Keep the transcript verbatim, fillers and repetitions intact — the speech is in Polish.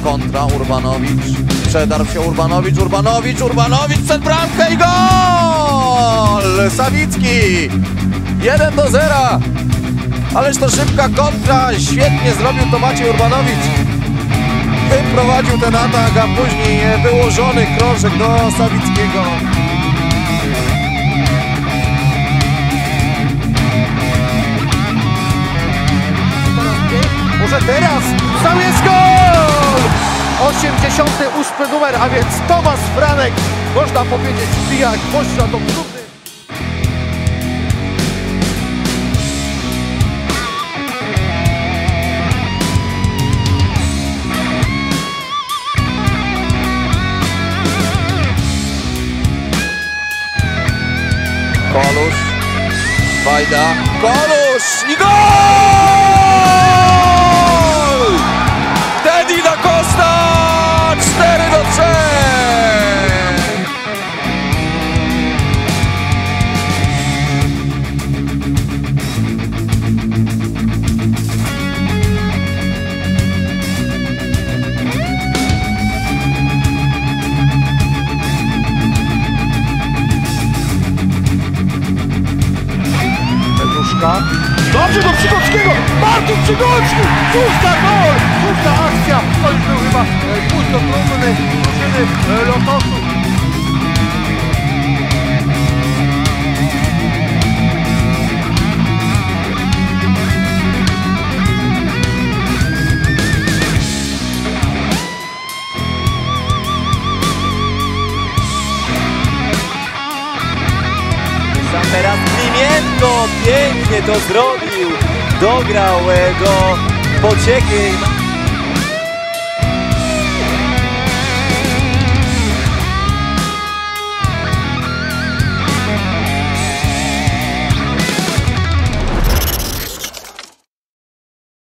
kontra, Urbanowicz, przedarł się Urbanowicz, Urbanowicz, Urbanowicz przed bramkę i gol! Sawicki, jeden do zera, ależ to szybka kontra, świetnie zrobił to Maciej Urbanowicz. Wyprowadził ten atak, a później wyłożony krążek do Sawickiego. Może teraz tam jest gol! osiemdziesiąty ósmy numer, a więc Tomasz Franek, można powiedzieć, wbija gwoźdź na tą trudny. Kolusz, Wajda, Kolusz i gol! Teddy da Costa, cztery do trzech! Dobrze do Przygockiego, Bartosz Przygocki, szósta gol, szósta akcja, to już był chyba punkt do trumny drużyny Lotosu. Teraz Klimienko pięknie to zrobił, dograł do pociechy.